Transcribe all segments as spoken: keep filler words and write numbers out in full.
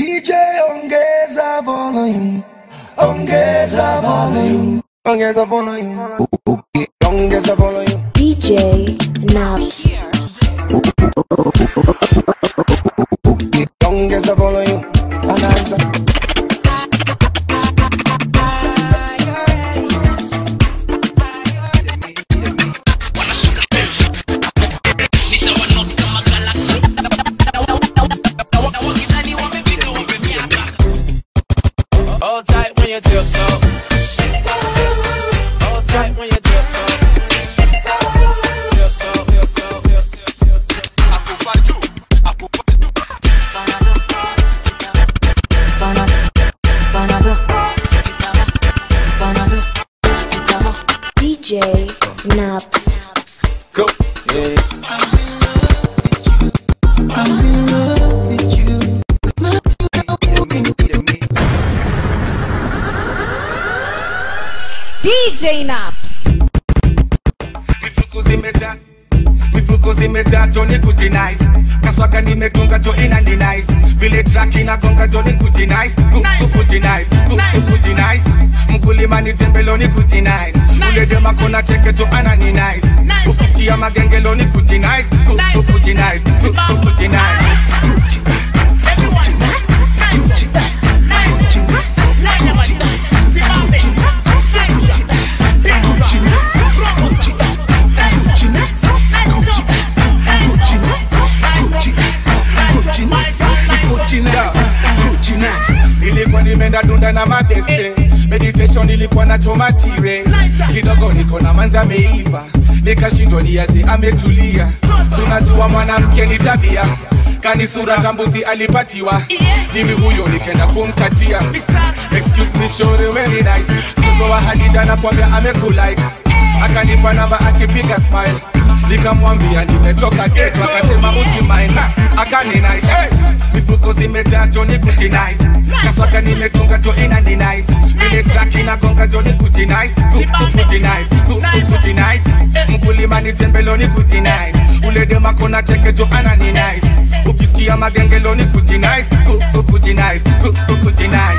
D J ongeza volume, ongeza volume, ongeza volume, ongeza volume. D J Naps. Ongeza volume, anaanza. Hold tight when you tiptoe. Hold tight when you tiptoe. Tiptoe, tiptoe, tiptoe. Akufaju, akufaju. D J Naps. Go. Yeah. I'm in love with you. There's nothing that you can do. D J Naps. Mifuko zimejaa, mifuko zimejaa, Johnny kuti nice. Kaswaka nimetunga jo ina ni nice. Vile track inagonga Johnny kuti nice. Kuti nice, kuti nice. Mkulima ni jembeloni kuti nice. Ule dema kona cheke jo ana ni nice. Ukisikia magengelo ni kuti nice. Kuti nice, kuti nice. Nilikuwa nimeenda dunda na mabeste, meditation nilikuwa na chomatire. Kidogo niko na manza meiva, nikashindwa niaje ametulia. Tunajua mwanamke ni tabia, kani sura tambuzi alipatiwa. Mimi huyo nikenda kumkatia. Excuse me, sure very nice. Mtoto wa Hadija na kwambia amekulike. Akanipa namba akipiga smile. Nikamwambia nimetoka gate, akasema usimaini. Akani nice, hey. Mifuko zimejaa Johnny kuti nice. Kaswaka nimetunga jo ina ni nice. Vile track inagonga Johnny kuti nice. Kuti nice, kuti nice. Mkulima ni jembeloni kuti nice. Ule dema kona teke jo ana ni nice. Ukisikia magengelo ni kuti nice. Kuti nice, kuti nice.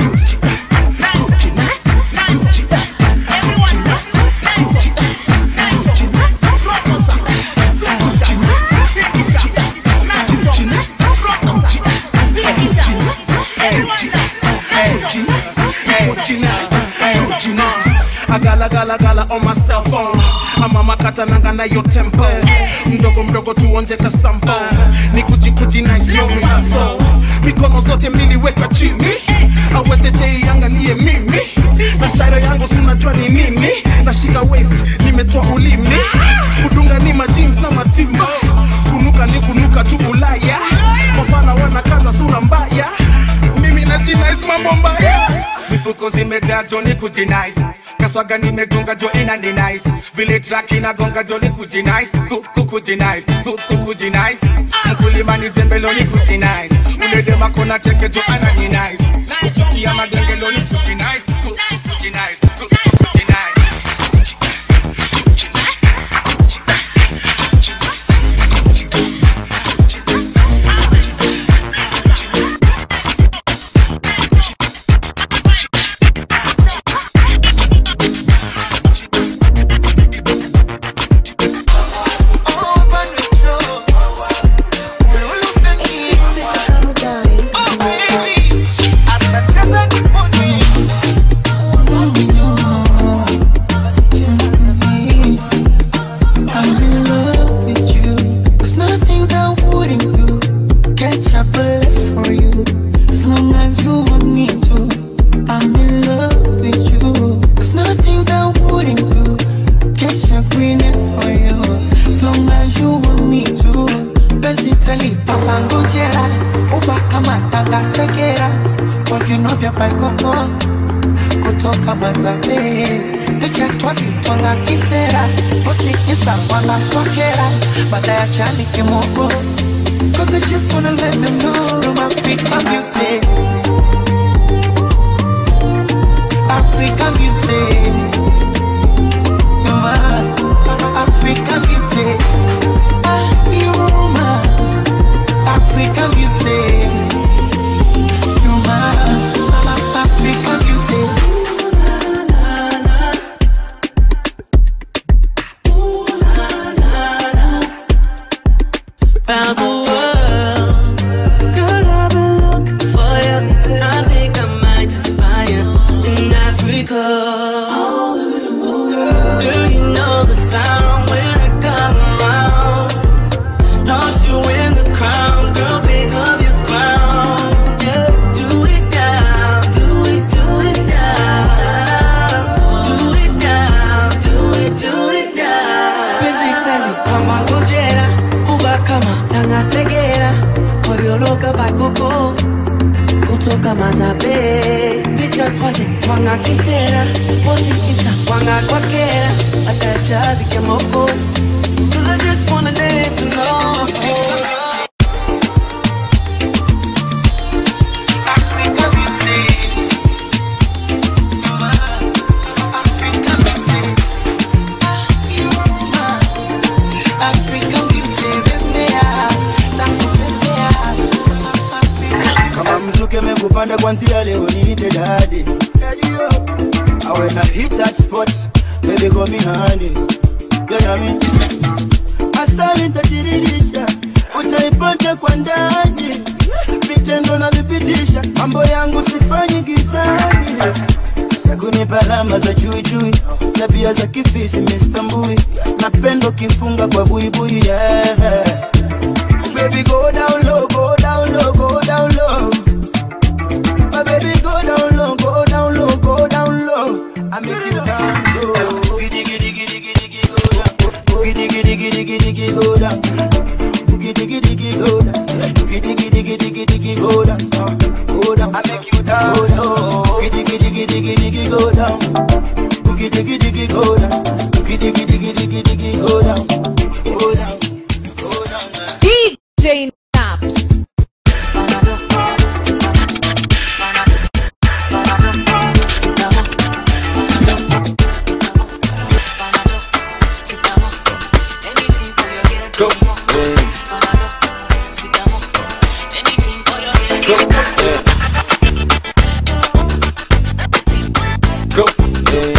I gala gala gala on my cell phone. Mama kata nanga na yo tempo. Mdogo mdogo tuonje ka sample. Ni kuji kuji nice yo mi hustle. Mikono zote mbili weka chini. Awetete iangalie mimi. Na shaira yangu sunajua ni nini. Na shika waist nimetoa ulimi. Kudunga ni ma jeans na matimba. Kunuka ni kunuka tu Ulaya. Mafala wana kaza sura mbaya. Mimi na nice mambo mbaya. Mifuko zimejaa Johnny kuti nice. Kaswaga nimetunga jo ina ni nice. Vile track inagonga Johnny kuti nice. Kuti nice, kuti nice. Mkulima ni jembeloni kuti nice. Ule dema kona cheke jo ana ni nice. Ukisikia magengelo ni kuti nice. Kuti nice, kuti nice. Kutoka Mazabe, picha twazi twanga kisera. Posti insta wanga kwa kera, baada ya chani kimoko. Cause I just wanna let them know my Africa beauty. Africa beauty. Africa beauty. Ah, you my Africa beauty. oh. Kutoka mazabe picha twaze twanga kisera posti isa twanga kwa kera atachavi kemoko. Cause I just wanna live to know Africa beauty, Africa beauty, you are my Africa beauty, bembea, tangu bembea. Kama mzuke mekupanda kwanzia leo niite daddy. I when I hit that spot, baby go me handy. You know me? Asali nitatiridisha, utaipata kwa ndani. Vitendo nalipitisha, mambo yangu sifanyi gizani. Sakunipa alama za chui chui, tabia za kifisi mistambui. Napendo kifunga kwa buibui, yeah. Baby go down low, go down low, go down low. My baby go down low, go down low, go down low. I make you dance, oh. Giddy giddy giddy giddy giddy go down. Giddy giddy giddy giddy giddy go down. Giddy giddy giddy go down. Giddy giddy giddy giddy giddy go down. Go down. I make you dance, oh. Giddy giddy giddy giddy giddy go down. Giddy giddy giddy go down. Giddy giddy giddy giddy giddy go down. Go down. Go down. D J Naps. Go, yeah. Go, yeah. Go, yeah.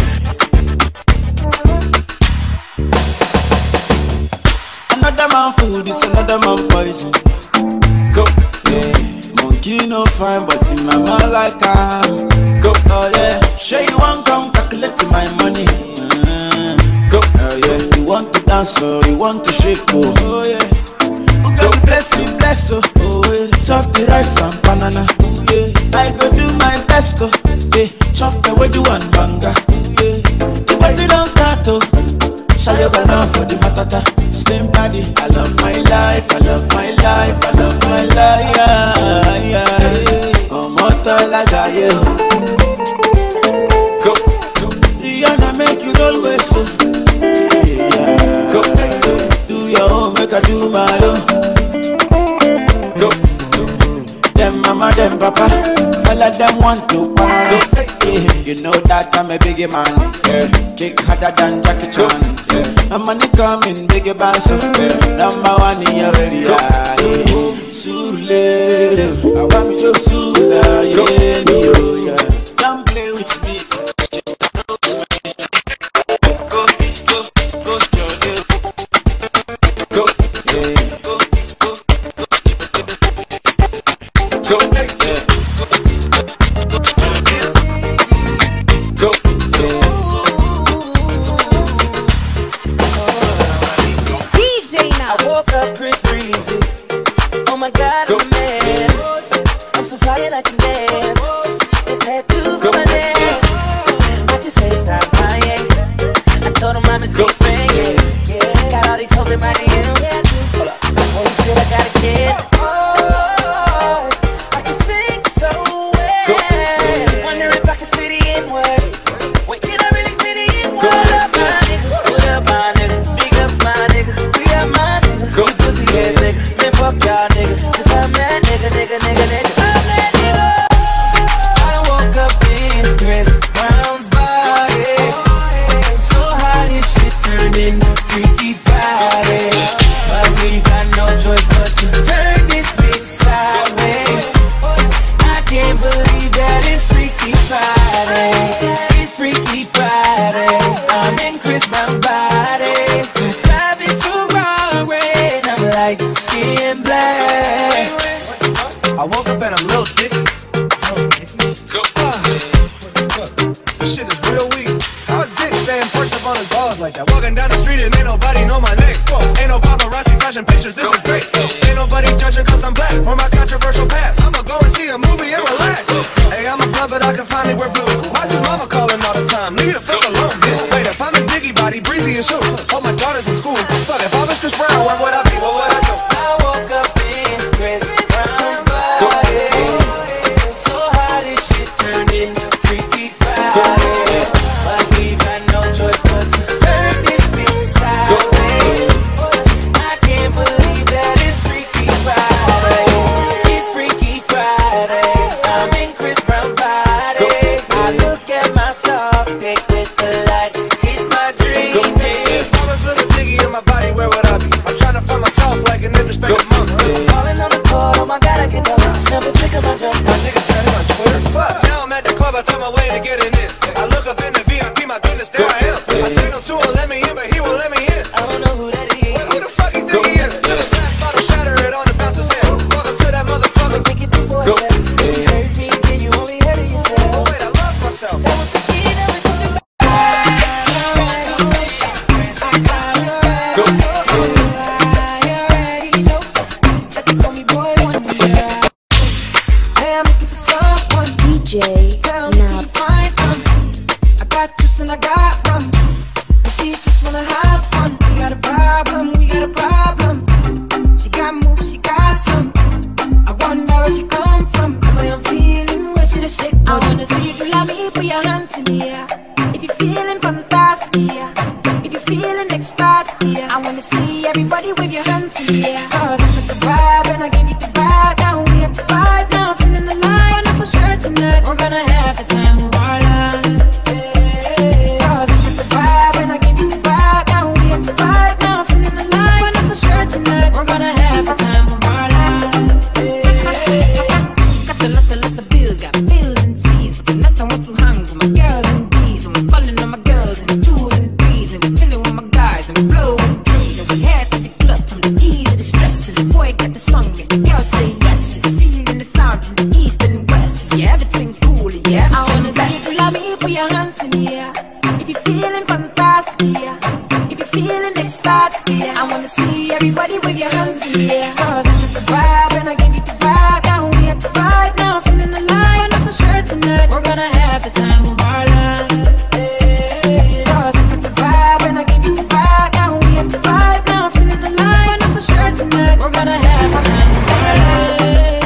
Another man food is another man poison. Go, yeah. Monkey no fine, but in my mind like I'm. Go, oh yeah. Sure you want come calculate my money. Mm. Go, oh yeah. You want to dance, oh, you want to shake, oh, oh yeah. Go, bless you, bless you, oh yeah. Chop the rice and banana, oh yeah. I go do my best, oh yeah. Chop the way do one banga, oh yeah. The party don't start, oh. Shall you go love for the matata? Same body, I love my life, I love my life, I love my life, yeah, yeah. Oh, mortal like I am. Go, go. Diana make you always so. Yeah. Go, do your own, make I do my own. Go, them mama, them papa, all of them want to party. Yeah. You know that I'm a biggie man. Yeah. Kick harder than Jackie Chan. Yeah. I'm money coming, biggie band, so yeah. Number one in your area. Yeah. Sule, I want me to Sula, yeah, yo, yeah. Don't play with me. Go, go, go, Jordan. Go, yeah. Go, go, go, go, yeah. Go, yeah. D J Naps. I woke up Chris Breezy. Oh my God, I'm a man. I'm so fly and I can dance. There's tattoos on my neck. I just FaceTime Kanye. I told him I'm his big fan, yeah. Yeah. Got all these hoes in my D M. Hold up. Holy shit, I got a kid. Oh, I can sing so well. Wonder if I can see the N-word. Wait, can I really see the N-word? What up, my nigga? What up, my nigga? Big ups, my nigga. We are my nigga. You pussy ass nigga. Man, fuck y'all niggas. Cause I'm that nigga, nigga, nigga, nigga. I'm that nigga. I woke up in Chris Brown's body. So hot this shit turned into Freaky Friday. But we got no choice but to turn this bitch sideways. I can't believe that it's Freaky Friday. It's Freaky Friday. I'm in Chris Brown's body. Life is Ferrari. I'm like skin black. I woke up and I'm Lil Dicky. Go. This shit is real weak. How is Dick staying perched up on his balls like that? Walking down the street and ain't nobody know my name. Ain't no paparazzi flashing pictures, this is great. Ain't nobody judging cause I'm black or my controversial past. I'ma go and see a movie and relax. Hey, I'm a blood but I can finally wear blue. Why's his mama calling all the time? Leave me the fuck alone, bitch. Wait, if I'm a Diggy body, breezy and shoot. Oh, my daughter's in school. Fuck, if I was Chris Brown, where would I be? What would I do? I woke up in Chris Brown's body. Never think about your My niggas got it on Twitter. Fuck. Now I'm at the club, I tell my way to getting in. I look up in the V I P, my goodness, there I am. I signal to him, let me in, but he won't let me in. I don't know who that is. Who the fuck you think he is? Glass bottle, shatter it on the bouncer's head. Welcome to that motherfucker. Make it do for a second. You hurt me, then you only hurt yourself. Oh wait, I love myself. That was the key, that was what you D J Naps. I got juice and I got rum. And she just wanna have fun. We got a problem, we got a problem. She got moves, she got some. I wonder where she come from. Cause I am feeling where she the shake. I wanna see if you love me, put your hands in the air. If you're feeling fantastic, yeah. If you're feeling ecstatic, yeah. I wanna see everybody wave your hands in the air. Cause I got the vibe and I gave you the vibe. Now we have the vibe, now I'm feeling the light. I know for sure tonight we're gonna have the time of our life. Cause I got the vibe and I gave you the vibe. Now we have the vibe, now I'm feeling the light. I know for sure tonight we're gonna have the time of our life. Got the lot, the lot, the bills, got bills and fees. But tonight I want to hang with my girls and D's. So I'm calling on my girls and twos and threes. And we're chilling with my guys and blowing trees. And we head to the club from the ease of the stresses. The boy got the song and the girl say yes. Feeling the sound from the east and west. Yeah, everything cool, yeah, I wanna see if you love me, put your hands in the air. If you're feeling fantastic, yeah. If you're feeling ecstatic, yeah. I wanna see everybody with your hands in the air. Cause I got the vibe and I gave you the vibe. Now we have the vibe, now I'm feeling the light. I know for sure tonight we're gonna have the time of our life. Cause I got the vibe and I gave you the vibe. Now we have the vibe, now I'm feeling the light. I know for sure tonight we're gonna have the time of our life.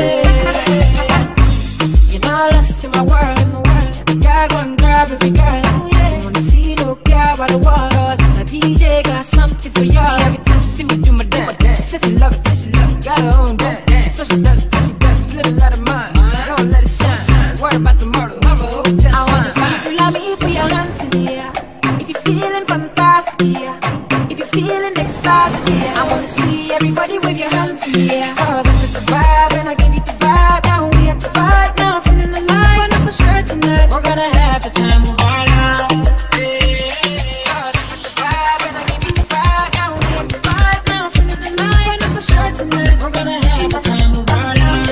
You're not lost in my world, in my world. Every guy go and grab every girl. Oh yeah. I wanna see no girl by the wall. Cause the D J got something for y'all. See, every time she see me do my dance, says she love it, says she love it. Got her own dance, so she does it, so she does it. Little out of mine, don't let it shine. Worry about tomorrow, tomorrow hope that's I wanna see if you love me, put your hands in the air. If you're feeling fantastic, yeah. If you're feeling ecstatic, yeah. I wanna see everybody with your hands in the air. Cause I got the vibe and I gave you the vibe. Now we have the vibe, now I'm feeling the light. I know for sure tonight we're gonna have the time of our life. Cause I got the vibe and I gave you the vibe. Now we have the vibe, now I'm feeling the light. I know for sure tonight we're gonna have the time of our life.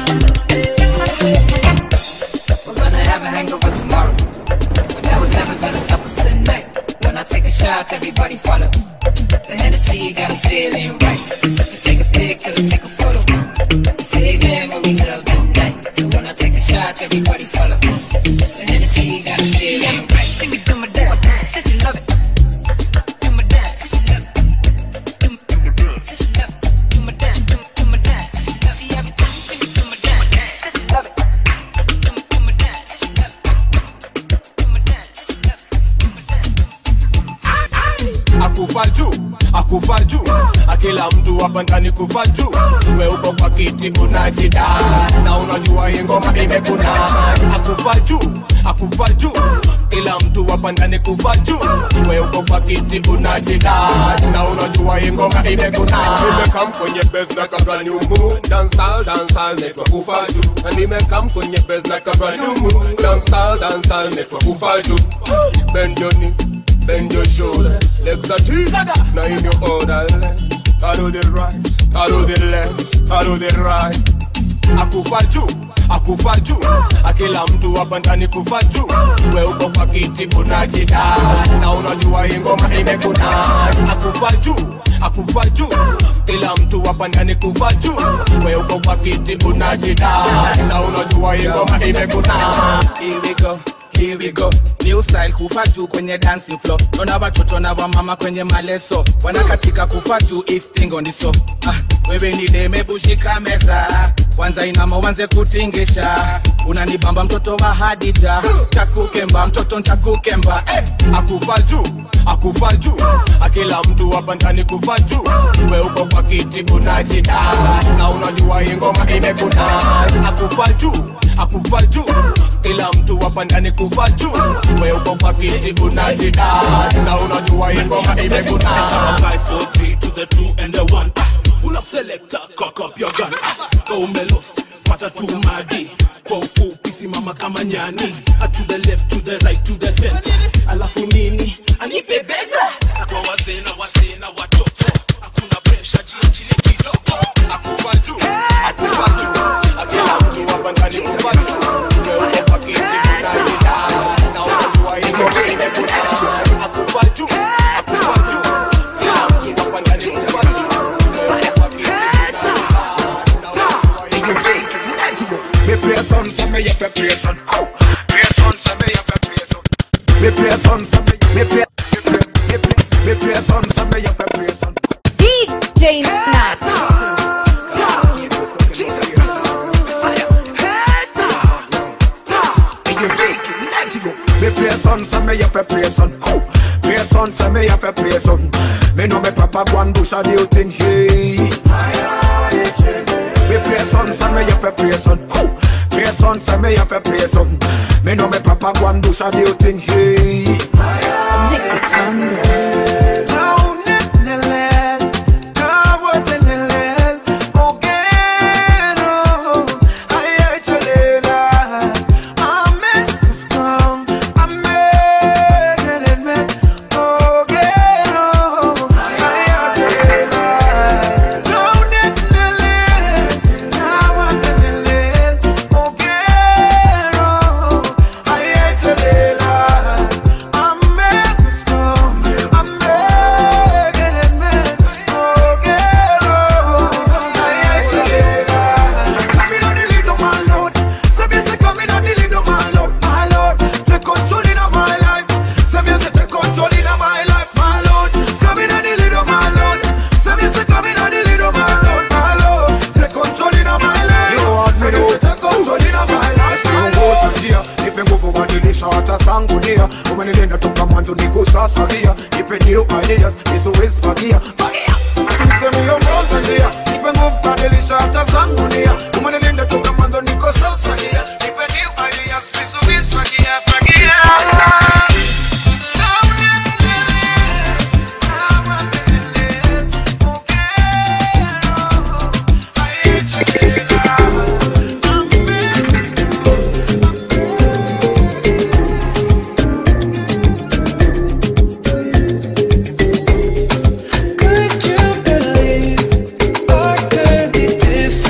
We're gonna have a hangover tomorrow, but that was never gonna stop us tonight. When I take a shot, everybody follow. The Hennessy got us feeling right. Let's take a picture, let's take a photo. Save memories of the night. So when I take a shot, everybody follow. The Hennessy got us feeling right. See me do my dance, said she love it. Do my dance, said she love it. Do my dance, said she love it. Do my dance, do do my dance, said she love it. See every time she see me do my dance, said she love it. Do my do my dance, said she love it. Do my dance, said she love it. Do my dance. Akufa juu, akufa juu, akila mtu hapa ndani kufa juu. We uko kwa kiti unajida, na unajua hii ngoma imekuna. Akufa juu, akufa juu, kila mtu hapa ndani kufa juu. We uko kwa kiti unajida, na unajua hii ngoma imekuna. Nimekam kwenye bass like a brand new moon. Dancehall, dancehall, network kufa juu. Na nimekam kwenye bass like a brand new moon. Dancehall, dancehall, network kufa juu. Bend your knees, bend your shoulder, legs are deep, now in your order. I do the right, I do the left, I do the right. Akufa juu, akufa juu, akila mtu hapa ndani kufa juu. We uko kwa kiti unajida, na unajua hii ngoma imekuna. Akufa juu, akufa juu, kila mtu hapa ndani kufa juu. We uko kwa kiti unajida, na unajua hii ngoma imekuna. Here we go. Here we go, new style kufa juu kwenye dancing floor. Nona watoto na wamama kwenye maleso, wanakatika kufa juu easting on the so. Ah, wewe ni deme bushika meza, kwanza inama uanze kutingisha. Unanibamba mtoto wa Hadija, takukemba mtoto ntakukemba. Eh, akufa juu, akufa juu, akila mtu hapa ndani kufa juu. We uko kwa kiti unajida, na unajua hii ngoma imekuna. Akufa juu, akufa juu, kila mtu hapa ndani kufa juu. We uko kwa kiti unajida, na unajua hii ngoma imekuna. five, four, three to the two and the one. Pull up selector, cock up your gun. Go me lost. pata tu madi. Kwa ufupi simama kama nyani. To the left, to the right, to the center. Alafu nini? Anipe bega. Kwa wazee na wazee na watoto. Hakuna pressure, jiachile kidogo. Akupa juu, akupa juu. Akila mtu hapa ndani kupa juu. Wewe pakiti mnajida. Na unajua hilo nimekuta. Akupa juu, akupa juu. Akila mtu hapa ndani kupa juu. Wewe pakiti mnajida. Me pray son, so me have a pray son. Pray son, so me have a pray son. Me pray son, so me me pray me pray me pray son, so me have a pray son. D J Naps. Me pray son, so me have a pray son. Pray son, so me have a pray son. Me know me papa go and bush a new thing. Hey. Me pray son, so me have a pray son. Pray son, so me have a pray son. Me know me papa go and bush a new thing. Hey. Could you believe I could be different?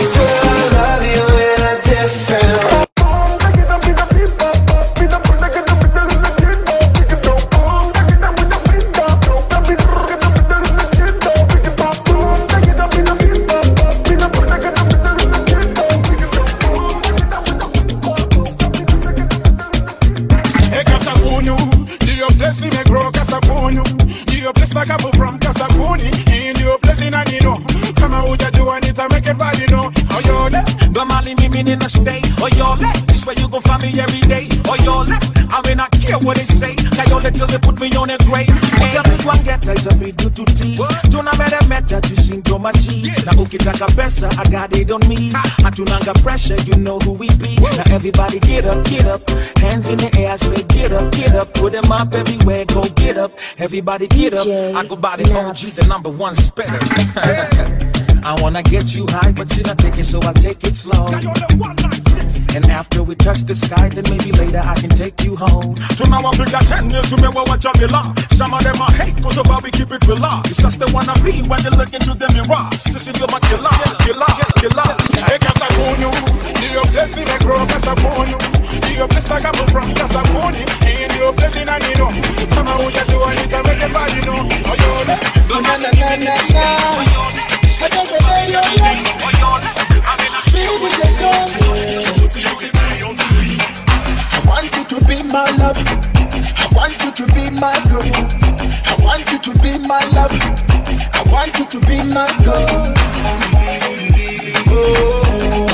swear I love you in a different way. From Kasabuni, in your place in Anino. Come out, you want it to make everybody know. Oh, you're there. Don't mind me in a state. Oh, you're there. This way you gon' find me every day. Oh, you're there. I mean, I care what they say. I only till they put me on a grave. Hey, I'm one get I just be do to tea. Do not matter matter to sing to my G. Now, okay, taka pesa, I got it on me. I do not got pressure, you know who we be. Now, everybody get up, get up. Hands in the air, I say get up, get up. Put them up everywhere, go get up. Everybody get up. I go by the O G, the number one spitter. I wanna get you high, but you not take it, so I take it slow. And after we touch the sky, then maybe later I can take you home. So now I'm big at ten years to me what watch on the law. Some of them I hate, cause about we keep it real. It's just the one I be when they look into the mirror. Sissy, you're my killer, killer, killer. Hey, Kasabuni, do your place in a grow, Kasabuni. Do your place like I'm from Kasabuni. In your place in Anino. Come out, you do it to make everybody know. Oh, you're there. Na na na na na. I don't know where you're I want you to be my love. I want you to be my girl. I want you to be my love. I want you to be my girl. Oh,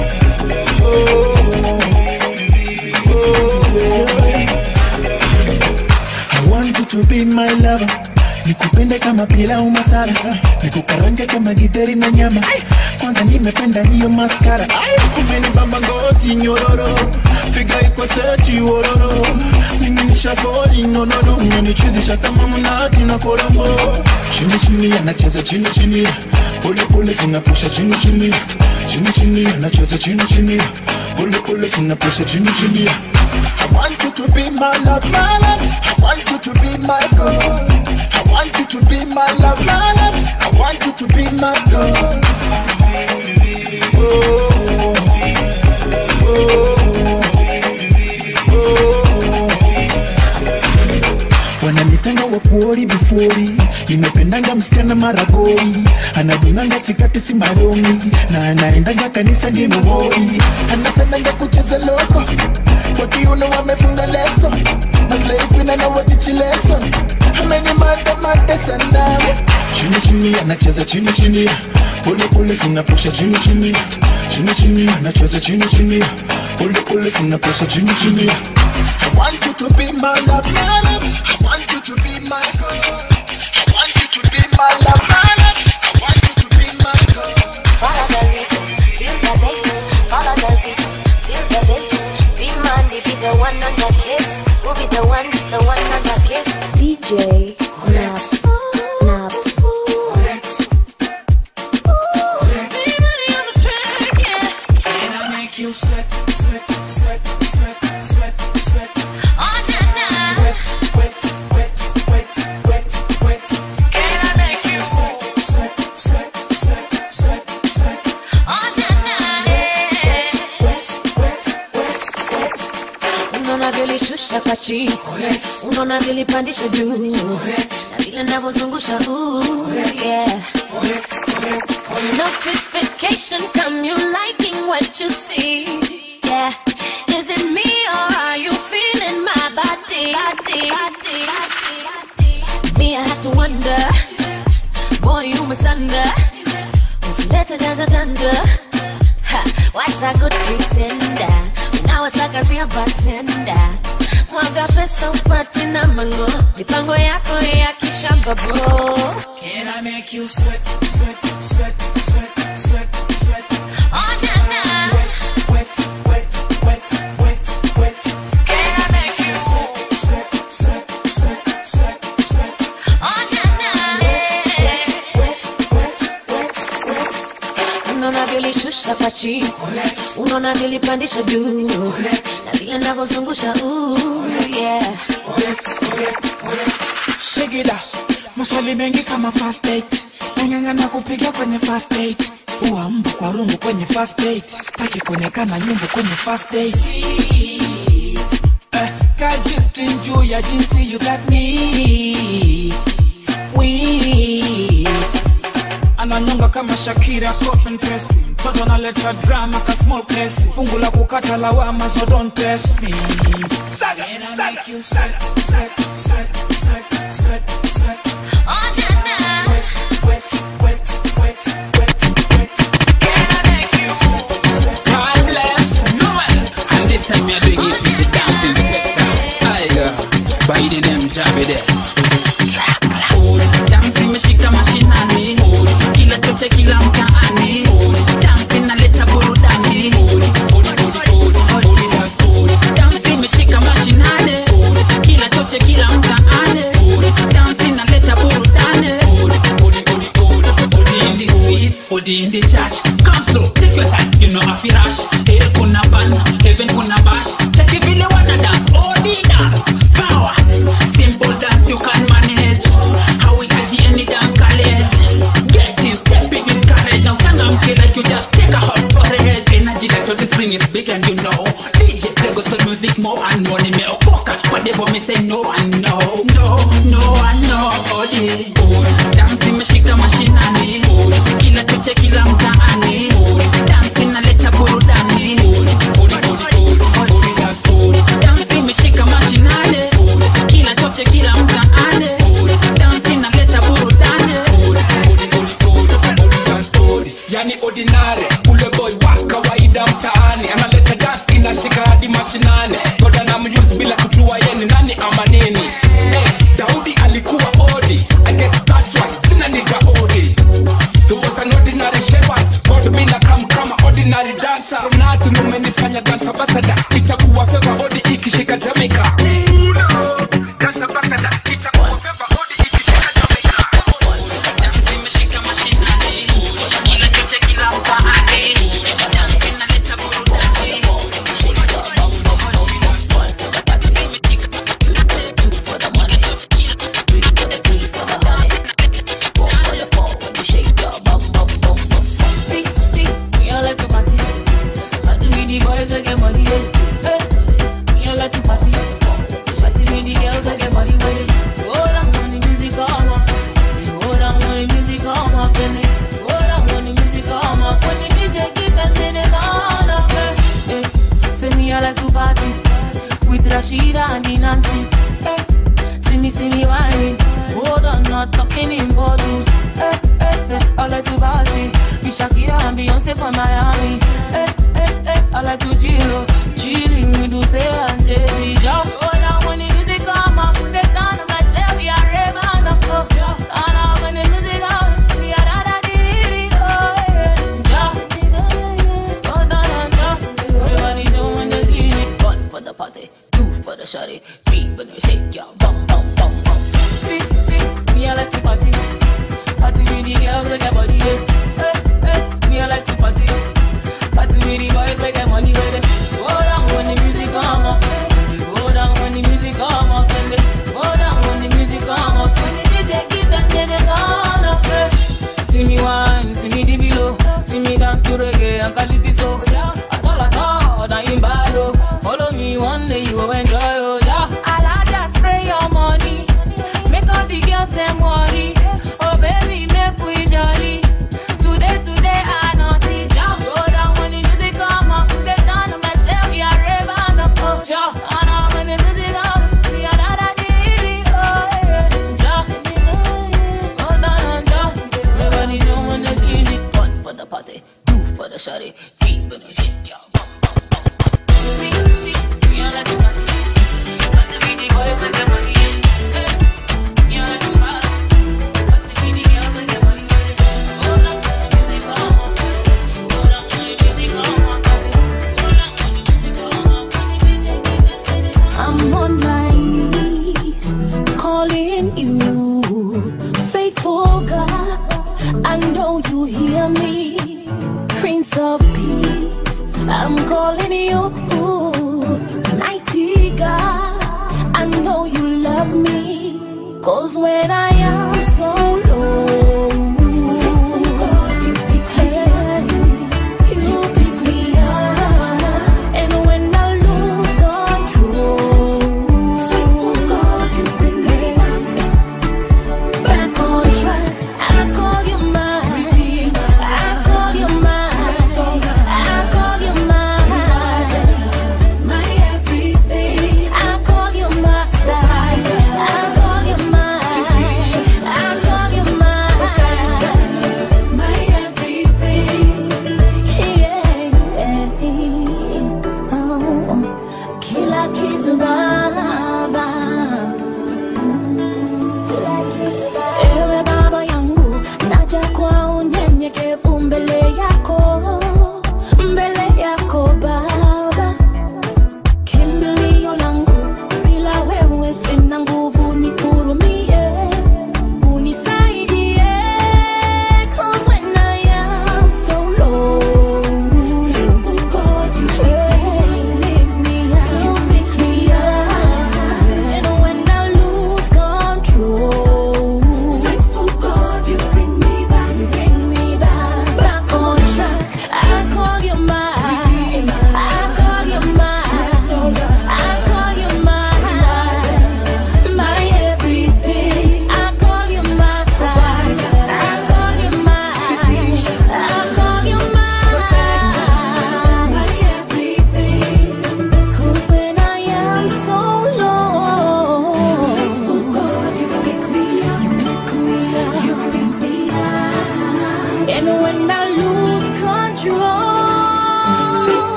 oh, oh. I want you to be my lover. Nikupende kama pila umasala, nikukarange kama githeri na nyama. Kwanza nimependa hiyo maskara. Umenibamba ngozi nyororo, figa iko seti ororo. Mimi nishafoli no no no, umenichezesha kama mnati na kolombo. Chini chini anacheza chini chini, pole pole zinapusha chini chini. Chini chini anacheza chini chini, pole pole zinapusha chini chini. I want you to be my love, my love. I want you to be my girl. I want you to be my love, my love. I want you to be my girl. Oh, oh, oh. Wananitanga wakuori before. Nimependanga msichana maragori. Anadunanga sikati si maroni. Na anaendanga kanisa ni muhori. Anapendanga kucheza loko. Kwa kiuno wamefunga leso. Maslay queen anawatichi leso. Many mother mother sana. Chini chini anacheza chini chini, pole pole zinapusha chini chini. Chini chini anacheza chini chini, pole pole zinapusha chini chini. I want you to be my love, my love. I want you to be my girl. I want you to be my love, my love. I want you to be my girl. Follow the rhythm, feel the bass. Follow the rhythm, feel the bass. Be money, be the one on the kiss. We'll be the one, the one on the kiss. D J Naps, Naps. Can I make you sweat, sweat, sweat, sweat, sweat, sweat? Oh, na na. Wet, wet, wet, wet, wet, wet. Can I make you sweat, sweat, sweat, sweat, sweat, sweat? Oh, na na. Wet, wet, wet, wet, wet. Unaona vile shusha kwa chini, unaona vile pandisha juu, na vile navozungusha ooh, yeah. Notification come, you liking what you see, yeah. Is it me or are you feeling my body? body, body, body. Me, I have to wonder, boy, you must under. Usilete janja janja, ha, what's a good pretender? Now it's like I see a bartender. Mwaga pesa upati na mango, mipango yako ya kishamba bro. Can I make you sweat, sweat, sweat, sweat, sweat, sweat? Oh na na. Wet, wet, wet, wet, wet, wet. Can I make you sweat, sweat, sweat, sweat, sweat, sweat? Oh na na. Wet, wet, wet, wet, wet. Unaona vile shusha kwa chini, unaona vile pandisha juu, na vile navozungusha ooh, yeah. Shake it up. maswali mengi kama first date, nang'ang'ana kupiga kwenye first date, uambu kwa rungu kwenye first date, sitaki kuonekana nyumbu kwenye first date. uh, Can't just enjoy your jinsi you got me we ananyonga kama Shakira copy and paste, mtoto analeta drama ka small case, fungu la kukata lawama so don't test me. Saga, saga, you sweat, sweat, sweat, sweat, sweat, sweat. Oh, yeah, wet, wet, wet, wet, wet, wet. Can I make you sweat, sweat? God bless Noel, and this time we are doing it with the dancing special. Tiger, by the name Jabede. Dancing meshika mashinani, kila choche kila mtaani, dancing naleta burudani. Dancing meshika mashinani, kila choche kila mtaani, dancing naleta burudani. Odi in the street, odi in the church, come slow, take your time, you know I feel rush. Hell kuna ban, heaven kuna bash, check it vile wanna dance, odi dance, power, simple dance you can manage. How we catch any dance college, get in, stepping in courage. Now changamke like you just take a hot porridge. Energy like the spring is big and you know, D J play gospel music more and money me okoka, whatever me say no and no, no, no and no. Odi, dancing meshika mashinani, kila choche kila mtaani, dancing naleta burudani. Dancing meshika mashinani, kila choche kila mtaani, dancing naleta burudani. Yani ordinary, ule boy wa kawaida mtaani, analeta dance inashika hadi mashinani. Toda na muse bila kujua yeni nani ama nini. Hey, Daudi alikuwa odi, I guess that's why sina niga odi. He was an ordinary shepherd, God bila kam kama ordinary dancer. From nothing umenifanya dance ambassador, itakuwa favor odi ikishika Jamaica. Dance ambassador, itakuwa favor odi ikishika Jamaica. Dancing meshika mashinani, kila choche kila mtaani, dancing naleta burudani. See, see, me I like to party. Party with the boys that get money, yeah. Hey, me I like to party. Party with the girls that get money, with it. Go down when the music come up. Go down when the music come up, then it. Go down when the music come up. When the D J keep and then it's on up. Hey, say me I like to party with Rashida and the Nancy. Hey, see me, see me whining. Hold on, not talking in bottles. Hey, hey, say I like to party with Shakira and Beyonce from Miami. Hey, hey, hey, I like to chill, chilling with Usain and Jay-Z. Jump, go down when the music come up. Break down on myself, we are raving up. Go down when the music come up. We are da da di di di. Oh yeah, jump, go down and jump. Everybody doing the D J. One for the party, two for the shawty, three when we shake your bum bum bum bum. See, see, me I like to party. Party with the girls like a body, yeah. Hey, hey, me I like to party. Party with the boys like a money, with it. Go down when the music come up. Go down when the music come up, and they go down when the music come up. When the D J keep and then it's on up. See me wine, see me the below, see me dance to reggae and calypso. I all I thought I ain't bad, oh. Follow me one day you will enjoy, oh yeah. I'll just spray your money, make all the girls them worry. Oh baby, make we jolly. Today, today I naughty. Just go down when the music come up. Break down on myself, we are raving up. Oh yeah, go down when the music come up. We are da da di di. Oh yeah, yeah. Go down and jump. Everybody doing the D J. One for the party, two for the shawty, three when we shake your bum bum bum bum. See, see, we are like to party. Party with the boys like a money. Hey, we are like to party. Party with the girls like a money. Go down when the music come up. Go down when the music come up. Go down when the music come up. When the D J get it. I'm on my knees, calling you, faithful God. I know you hear me, Prince of Peace. I'm calling you, mighty God. I know you love me, 'cause when I ask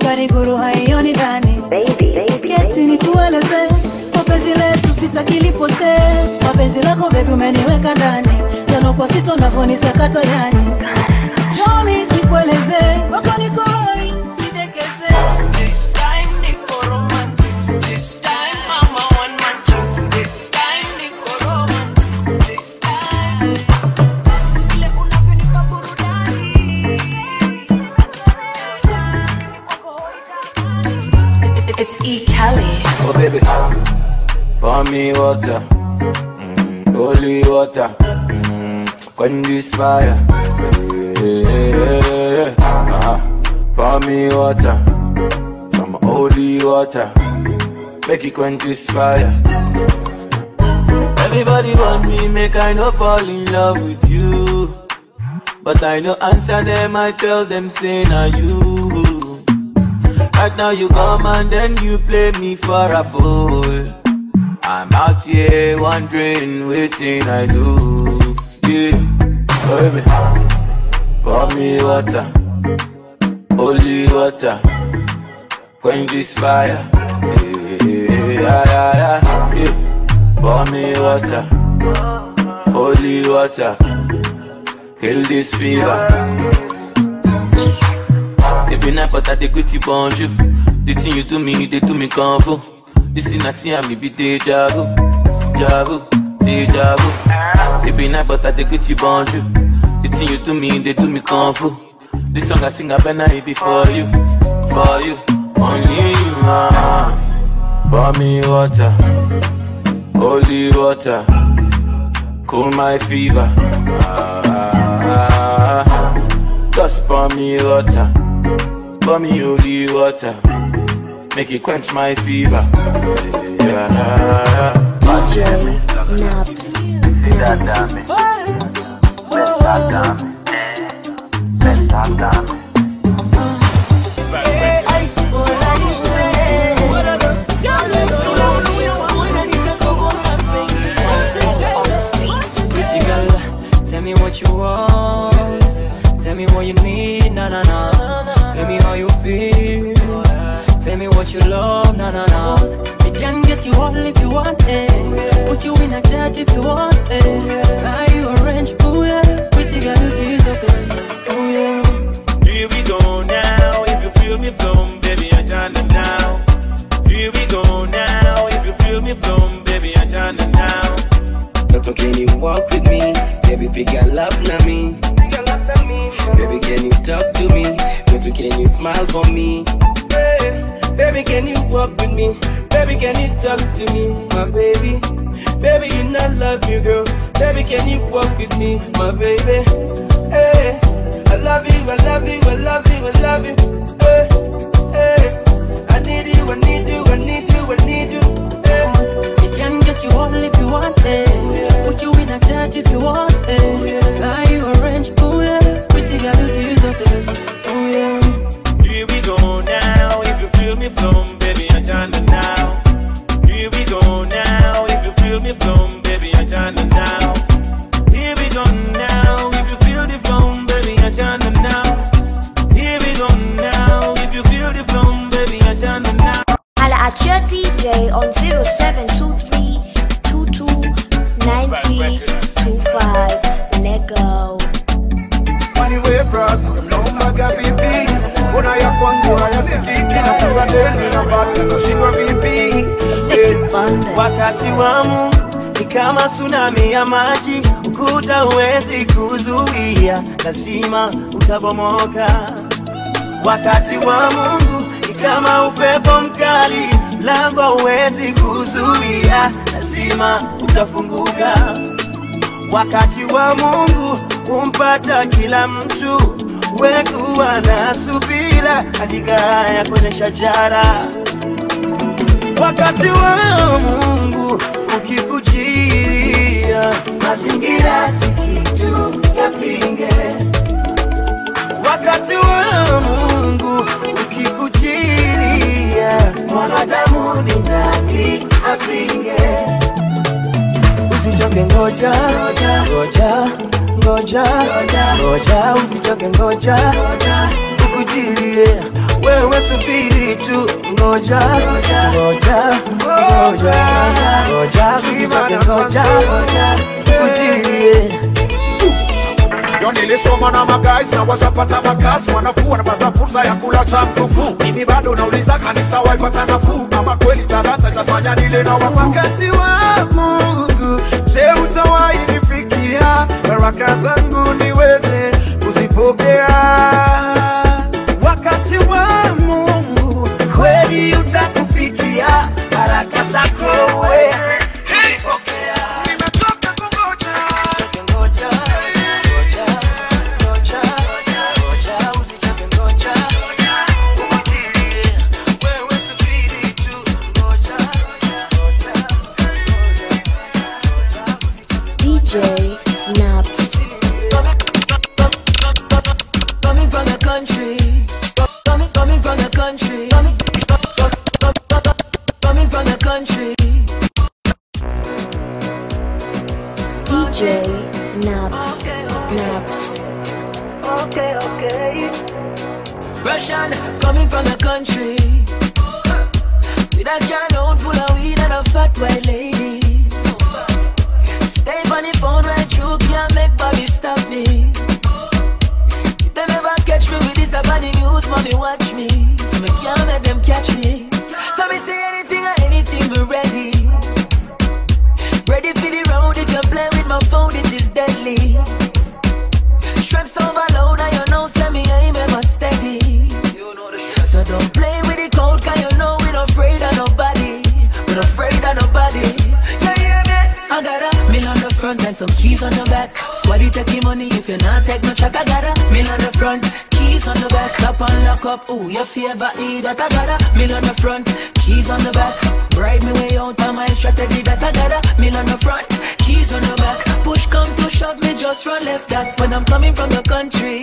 kariguru haioni ndani. Keti nikueleze, mapenzi letu sitakilipote. Mapenzi lako baby umeniweka ndani, jano kwa sito navonisakata yani. Jomi nikueleze, wako niko hoi, nidekeze. This time niko romantic, this time mama one man, this time niko romantic, this time. Ile unavyonipa burudani. It's E. Kelly. Oh baby, pour me water, mm, holy water, mm, quench this fire. Yeah, yeah, yeah. Uh-huh. Pour me water, some holy water, make it quench this fire. Everybody want me, make I no fall in love with you, but I no answer them, I tell them say na you. Right now you come and then you play me for a fool. I'm out here wondering waiting I do. Yeah, oh baby, pour me water, holy water, quench this fire. Yeah, yeah, yeah, yeah, yeah. Pour me water, holy water, heal this fever. Every night but I take with you bonjour. The thing you do me, they do me kung fu. This thing I see and me be deja vu, deja vu, deja vu. Every night but I take with you bonjour. The thing you do me, they do me kung fu. This song I sing I better it be for you, for you, only you. Ah, pour me water, holy water, cool my fever. Ah, just pour me water, pour me holy water, make it quench my fever. Yeah. D J Naps. Naps. Pretty girl, tell me what you want, tell me what you need, na na na. Tell me how you feel, tell me what you love, na na na. We can get you all if you want it, put you in a jet if you want it. Buy you a range, oh yeah. Pretty girl, you deserve it, oh yeah. Here we go now, if you feel me from, baby, I join it now. Here we go now, if you feel me from, baby, I join it now. Toto, can you walk with me? Baby, pick a love na me. Baby, can you talk to me? Toto, can you smile for me? Hey, baby, can you walk with me? Baby, can you talk to me, my baby? Baby, you not love you, girl. Baby, can you walk with me, my baby? Hey, I love you, I love you, I love you, I love you. Hey, hey, I need you, I need you, I need you, I need you. Hey. We can get you all if you want it, put you in a jet if you want it. Buy you a range, oh yeah. Pretty girl, you deserve it, oh yeah. Here we go now, if you feel me from, baby, I join it now. Here we go now, if you feel me from, baby, I join it now. Here we go now, if you feel the flow, baby, I join it now. Here we go now, if you feel the flow, baby, I join it now. Holla at your D J on zero seven two three two two nine three two five. Nego. Anyway, brother, no maga bibi. Una ya kwangu haya sikiki na funga deni na bado kushindwa vipi. Wakati wa Mungu ni kama tsunami ya maji, ukuta huwezi kuzuia, lazima utabomoka. Wakati wa Mungu ni kama upepo mkali, mlango huwezi kuzuia, lazima utafunguka. Wakati wa Mungu umpata kila mtu, wekuwa na subira, andika haya kwenye shajara. Wakati wa Mungu ukikujilia, mazingira si kitu yapinge. Wakati wa Mungu ukikujilia, mwanadamu ni nani apinge? Usichoke, ngoja, ngoja, ngoja, ngoja, usichoke, ngoja, ukujilie, we wewe subiri tu, ngoja ngoja ngoja ngoja, usitake ngoja kujilie. Nilisoma na magays na washapata makazi, wanafuu wanapata fursa ya kula cha mkufu. Mimi bado nauliza kanisa waipata nafuu, ama kweli talanta itafanya nile na wakuu. Wakati wa Mungu, je, utawahi nifikia? Baraka zangu niweze kuzipokea. Wakati wa Mungu kweli utakufikia, baraka zako uweze kupokea. Nimetoka kungoja, ngoja ngoja ngoja ngoja, usitake ngoja kujilie. Wewe subiri tu, ngoja ngoja D J Naps. Coming from the country, coming coming from the country, coming coming from the country. D J Naps. Naps. Okay, okay. Russian, coming from the country, with a can full of weed and a fat white ladies. Stay on the phone right through, can't make Bobby stop me. If them ever catch me with this about the news, mommy watch me. So me can't let them catch me. So me say anything or anything, be ready. Ready for the road, if you play with my phone, it is deadly. Straps overload, and you know, send me aim ever steady. So don't play with the code, cause you know we not afraid of nobody. We not afraid of nobody. Yeah, yeah, man. I got a mill on the front and some keys on the back. Squaddy take your money if you not take no check. I got a mill on the front, keys on the back. Stop and lock up, ooh, your favorite eat that. I got a mill on the front, keys on the back. Ride me way out of my strategy that I got a mill on the front, keys on the back. Push come to shove me, just run left that. When I'm coming from the country,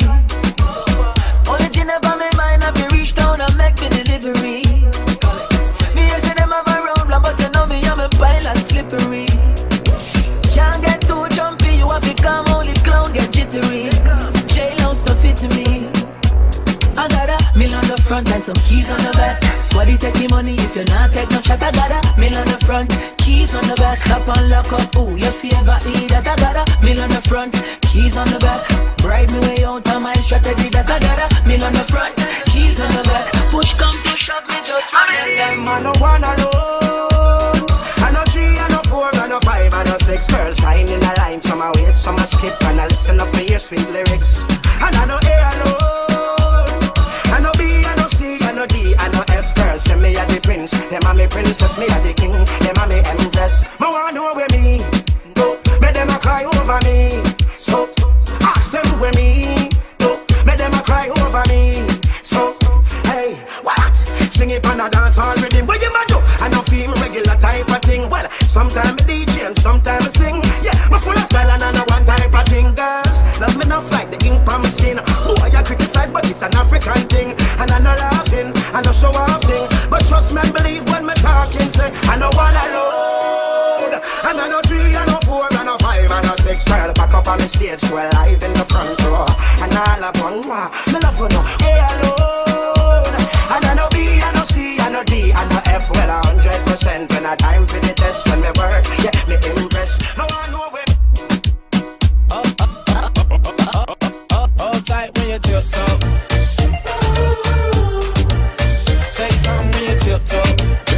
only thing about my mind, I be reach down and make me delivery. Me I say them have a roadblock, but you know me, I'm a pilot slippery. Can't get too jumpy, you have to come only clown get jittery. J-Lo stuff it to me. I got a mill on the front and some keys on the back. Squaddy take your money if you not take no shot. I got a mill on the front, keys on the back. Stop and lock up, ooh, your favorite eat that. I got a mill on the front, keys on the back. Ride me way out of my strategy that I got a mill on the front, keys on the back. Push come to shove me just for them. I no one alone. I no three, I no four, I no five, I no six. Girls lying in a line, some I wait, some I skip, and I listen up to your sweet lyrics. And I no A alone. I no B, I no C, I no D, I no F. Girls say me a the prince, them a me princess, me a the king, them a me empress. Me want know where me go, make them a cry over me. So ask them where me go, make them a cry over me. So hey, what? Sing it on a dance hall rhythm. What you ma do? I no feel regular type of thing. Well, sometimes I D J and sometimes I sing. Yeah, me full of style and I know one type of thing. Girls love me enough like the ink on my skin. Boy, I criticize, but it's an African thing. And I no laughing, I no show off thing. But trust me and believe when me talking. Say I no one alone. And I no three, I no four, I no five, I no six. Girl, back up on the stage, so live in the front row. And all up on moi, me love you no A alone. And I no B, I no C, I no D, I no F. Well, a hundred percent when I time for the test. When me work, yeah, me impress. No one know where. Hold tight when you tiptoe. Say something when you tiptoe.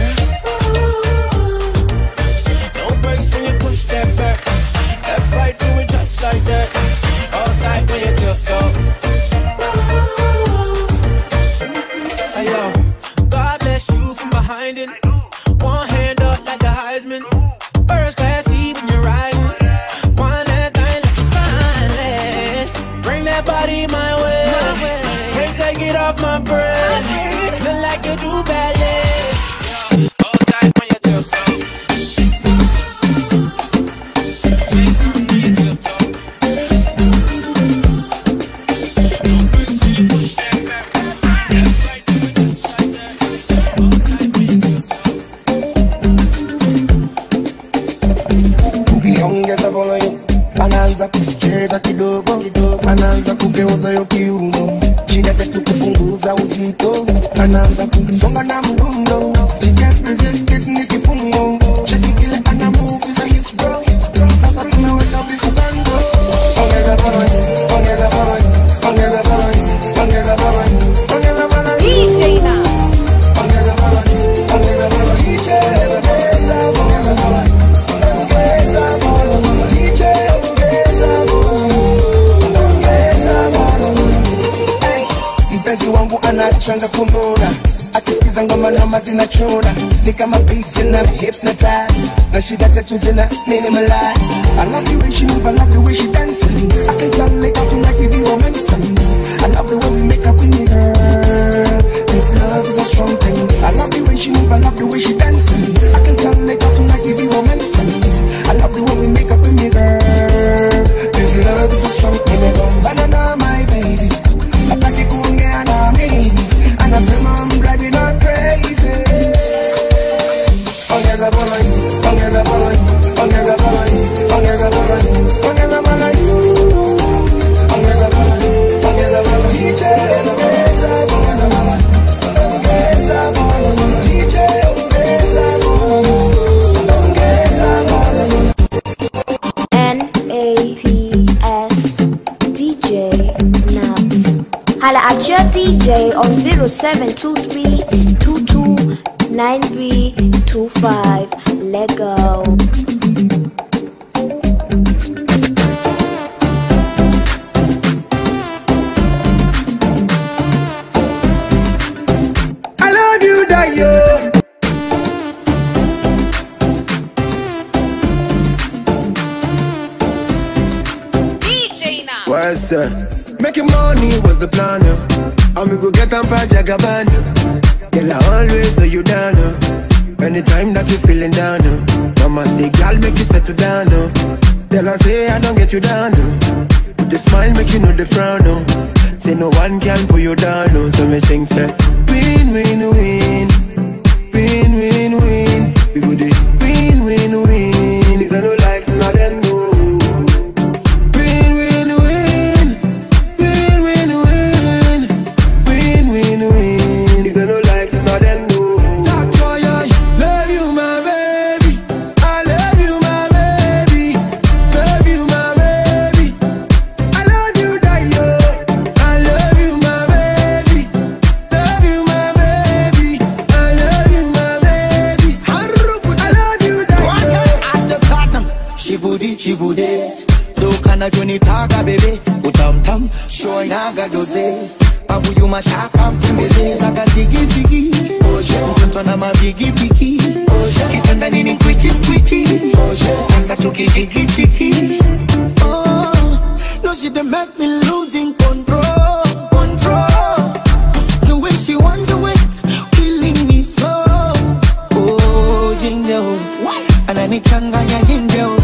No breaks when you push that back. Left right, do it just like that. Hold tight when you tiptoe. Hey yo, God bless you from behind it. One hand up like a Heisman. First class seat when you're riding. One that thing like it's spineless. Bring that body my way. Can't take it off my brain. Feel like you do ballet. Hold tight when you tiptoe. Say something when you tiptoe. No breaks when you push that back. Left right, do it just like that. Hold tight when you tiptoe. Young, get up on you. anaanza kucheza kidogo kidogo, anaanza kugeuza yo kiuno, shida zetu kupunguza uzito, anaanza kusonga na mdundo, she can't resist it ni kifungo, cheki kile ana move is a hit bro, sasa tunaweka vikubando, ongeza bora, ongeza bora, ongeza bora, ongeza bora, ongeza bora, D J na ongeza bora, ongeza bora, D J ongeza ongeza bora, ongeza bora, D J ongeza bora, ongeza bora. Hey, mpenzi wangu anachanga kumona, akisikiza ngoma noma zinachona, ni kama beats and I'm hypnotized, na shida zetu zina minimalize. I love the way she move, I love the way she dancing, I can tell like how tonight we be romancing. I love the way we make up with me, girl. This love is a strong thing. I love the way she move, I love the way she dancing, I can tell like how tonight we be romancing. I love the way we make up with me, girl. This love is a strong thing. Banana, my baby, ataki kuongea na mimi, anasema I'm driving her crazy. Ongeza bora, ongeza bora, ongeza bora, ongeza bora, ongeza bora, ongeza bora, ongeza bora, D J ongeza, ongeza bora, ongeza bora, D J ongeza bora, ongeza bora. N A P S D J Naps. Holla at your D J on zero seven two three two two nine three two five. Let go. I love you, Dayo. D J now. What's up? Making money was the plan, uh. and we go get on by Jagabana. Girl, I always hold you down, uh. anytime that you feeling down, uh. Mama say, girl, make you settle down, uh. Tell her say, I don't get you down, uh. With the smile, make you know the frown, uh. Say no one can pull you down, uh. So me sing, say, win, win, win, win, win, win. We go dey win, win, win. If I don't like, now then no. Chibude, do kana joni taga bebe, utam tam, show naga doze, babu you mashaka mtembeze, zaka zigi zigi, oje, mtoto na mabigi bigi, oje, kitanda nini kwichi kwichi, oje, asa tuki jigi jigi, oh, no she dey make me losing control, control, the way she want to waste, killing me slow, oh, ginger, ananichanganya ginger.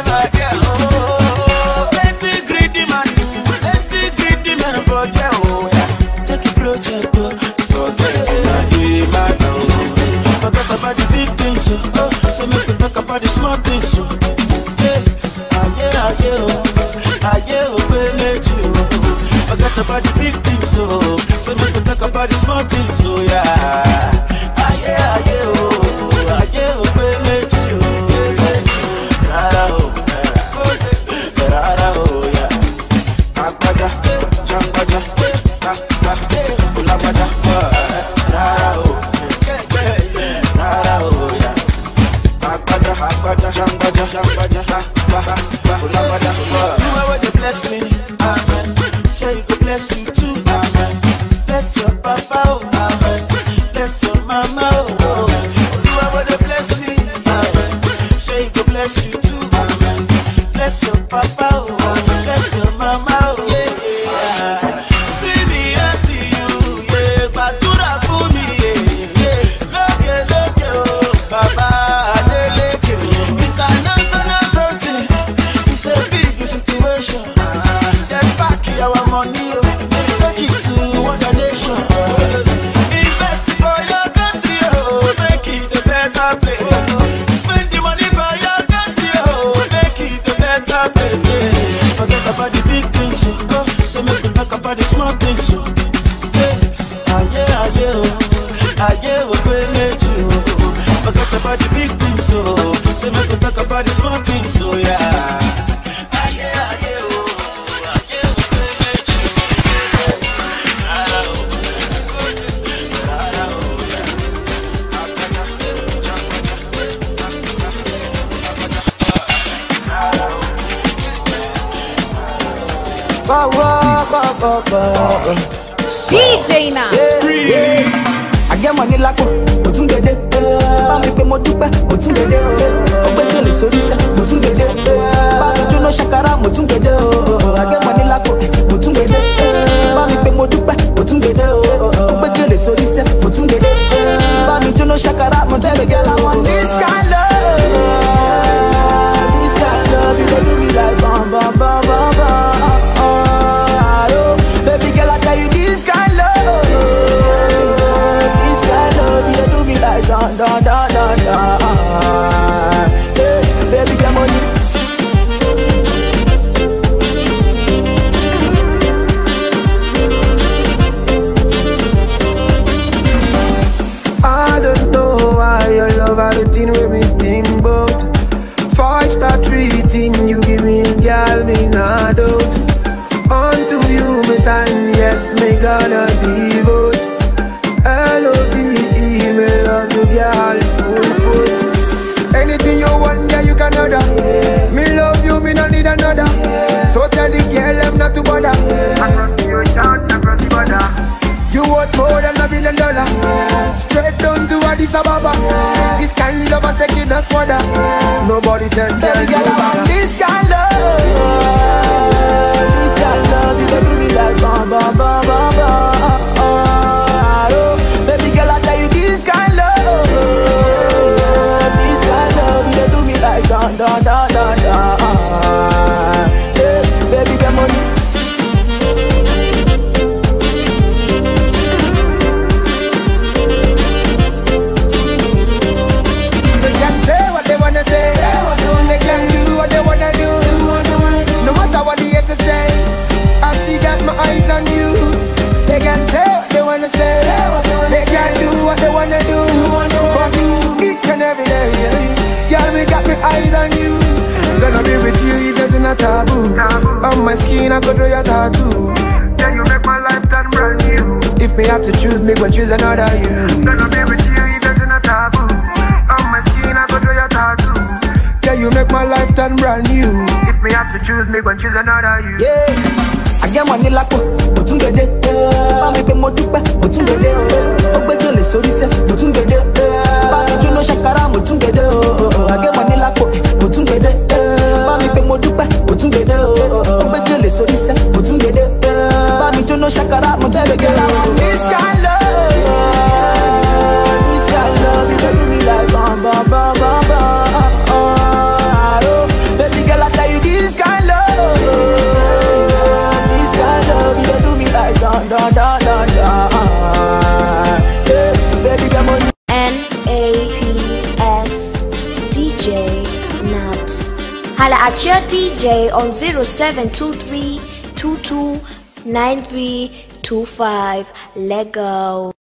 Oh, You are what you bless me, amen. Say you go bless you too, amen. Bless your papa, oh, amen. Bless your mama, oh, oh. You are what you bless me, amen. Say you go bless you too, amen. Bless your papa, oh, amen. Bless your mama, oh, yeah, yeah. See me, I see you, yeah. Batura for me, yeah, yeah. Look it, look it, oh, Baba, Adeleke. International something, it's a big situation. Get back our money, oh, take it to one nation. Invest for your country, oh, make it a better place. Spend the money for your country, oh, make it a better place. Forget about the big things, so go. So make me talk about the small things, so. Ah yeah, ah yeah, ah yeah, we're going to you. Forget about the big things, so. So make me talk about the small things, so yeah. Ah yeah, ah yeah, oh. D J now. I get money like mo tún dédé. Bá mi pé mo dúpẹ́, mo tún dédé. Ọgbẹ́ tó lè sórí sẹ́, mo tún dédé. Bá mi jóná ṣàkárà, mo tún dédé. I get money like mo tún dédé. Bá mi pé mo dúpẹ́, mo tún dédé. Ọgbẹ́ tó lè sórí sẹ́, mo tún dédé. Bá mi jóná ṣàkárà, mo tún dédé. I want this kind love, this kind love, you dey do me like bam bam bam bam bam. Baby girl, I tell you this kind love, this kind love, you do me like dun dun dun dun dun. Hey, baby, get money. I don't know why your love everything with me think about. Five star treating you give me, girl, me not doubt. Unto you, me time, yes, me gonna devote. L O V E, me love you, girl, full put. Anything you want, yeah, you can order. Me love you, me don't need another. So tell the girl, I'm not to bother. Across you, shout, across the border. You want more than a billion dollar. Straight down to Addis Ababa. This kind of love is taking us further. Nobody tells girl, you bother. This kind love, this kind love, you do me like bam bam bam bam bam. Oh, baby girl, I tell you this kind love, this kind love, you do me like dun dun dun dun dun. Hey, baby, get money. They can say what they wanna say. They can do what they wanna do. No matter what they have to say, I see that my eyes on you. They can say what they wanna say. They can do what they wanna do. But each and every day, girl, we got my eyes on you. Gonna be with you if there's not taboo. On my skin, I could do your tattoo. Yeah, you make my life turn brand new. If me have to choose, me go choose another you. Gonna be with you if there's not taboo. On my skin, I could do your tattoo. Yeah, you make my life turn brand new. If me have to choose, me go choose another you. Yeah, I get money like mo tún dédé. Bá mi pé mo dúpẹ́, mo tún dédé. Ọgbẹ́ tó lè sórí sẹ́, mo tún dédé. Bá mi jóná ṣàkárà, mo tún dédé. I get money like mo tún dédé. Bá mi pé mo dúpẹ́, mo tún dédé. Ọgbẹ́ tó lè sórí sẹ́, mo tún dédé. Bá mi jóná ṣàkárà, mo tún dédé. This kind love, this kind love, you do me like bam bam bam bam bam. Oh, baby girl, I tell you this kind love, this kind love, you do me like dun dun dun dun dun. Hey, baby, get money. N A P S D J Naps. Holla at your D J on zero seven two three two two nine three two five. Let go.